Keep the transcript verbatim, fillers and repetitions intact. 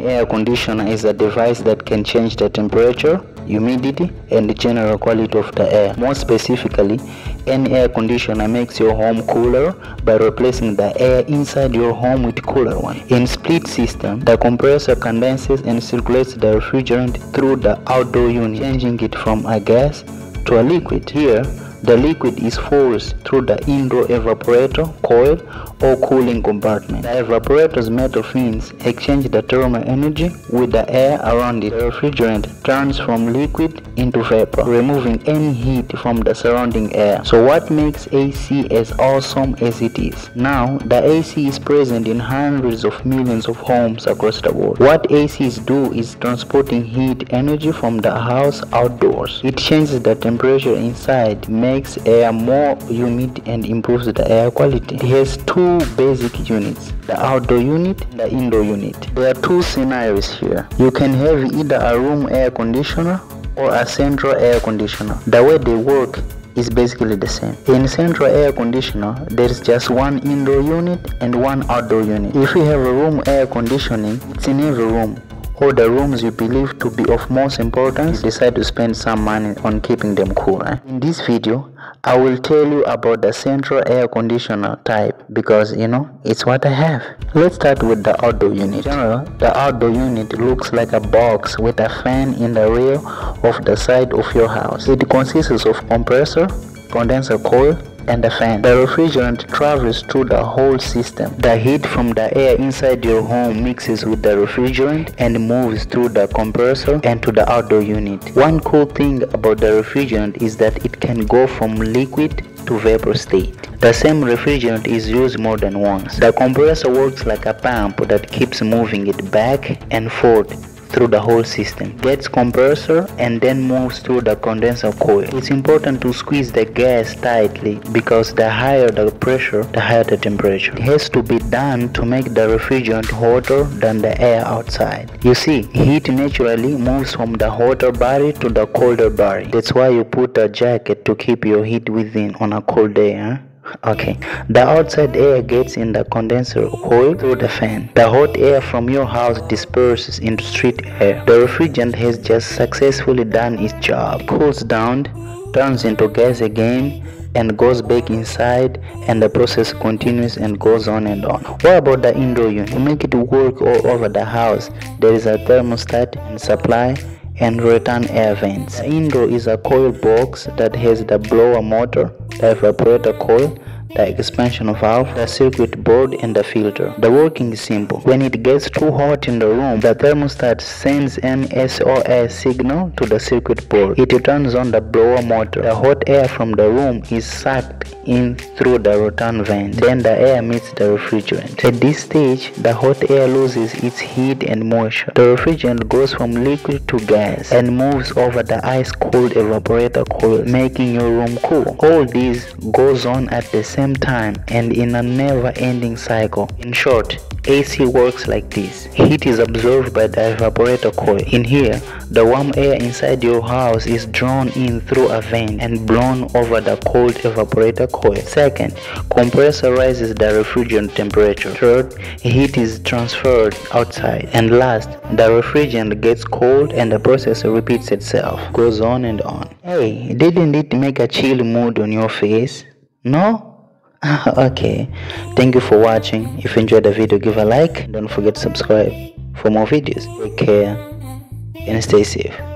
air conditioner is a device that can change the temperature, humidity, and the general quality of the air. More specifically, an air conditioner makes your home cooler by replacing the air inside your home with cooler one. In split system, the compressor condenses and circulates the refrigerant through the outdoor unit, changing it from a gas to a liquid. Here, the liquid is forced through the indoor evaporator, coil, or cooling compartment. The evaporator's metal fins exchange the thermal energy with the air around it. The refrigerant turns from liquid into vapor, removing any heat from the surrounding air. So what makes A C as awesome as it is? Now, the A C is present in hundreds of millions of homes across the world. What A Cs do is transporting heat energy from the house outdoors. It changes the temperature inside, makes air more humid, and improves the air quality. It has two basic units, the outdoor unit and the indoor unit. There are two scenarios here. You can have either a room air conditioner or a central air conditioner. The way they work is basically the same. In central air conditioner, there is just one indoor unit and one outdoor unit. If you have a room air conditioning, it's in every room, or the rooms you believe to be of most importance, you decide to spend some money on keeping them cool. Eh? In this video, I will tell you about the central air conditioner type because, you know, it's what I have. Let's start with the outdoor unit. In general, the outdoor unit looks like a box with a fan in the rear of the side of your house. It consists of compressor, condenser coil, and a fan. The refrigerant travels through the whole system. The heat from the air inside your home mixes with the refrigerant and moves through the compressor and to the outdoor unit. One cool thing about the refrigerant is that it can go from liquid to vapor state. The same refrigerant is used more than once. The compressor works like a pump that keeps moving it back and forth through the whole system, gets compressor and then moves through the condenser coil. It's important to squeeze the gas tightly because the higher the pressure, the higher the temperature. It has to be done to make the refrigerant hotter than the air outside. You see, heat naturally moves from the hotter body to the colder body. That's why you put a jacket to keep your heat within on a cold day, huh? Okay, the outside air gets in the condenser coil through the fan. The hot air from your house disperses into street air. The refrigerant has just successfully done its job. It cools down, turns into gas again, and goes back inside, and the process continues and goes on and on. What about the indoor unit? To make it work all over the house, there is a thermostat and supply and return air vents. The indoor is a coil box that has the blower motor, the evaporator coil, the expansion valve, the circuit board, and the filter. The working is simple. When it gets too hot in the room, the thermostat sends an S O S signal to the circuit board. It turns on the blower motor. The hot air from the room is sucked in through the return vent. Then the air meets the refrigerant. At this stage, the hot air loses its heat and moisture. The refrigerant goes from liquid to gas and moves over the ice-cold evaporator coil, making your room cool. All this goes on at the same time and in a never-ending cycle. In short, A C works like this. Heat is absorbed by the evaporator coil. In here, the warm air inside your house is drawn in through a vent and blown over the cold evaporator coil. Second, compressor raises the refrigerant temperature. Third, heat is transferred outside. And last, the refrigerant gets cold and the process repeats itself. Goes on and on. Hey, didn't it make a chill mood on your face? No? Okay, thank you for watching. If you enjoyed the video, give a like. Don't forget to subscribe for more videos. Take care and stay safe.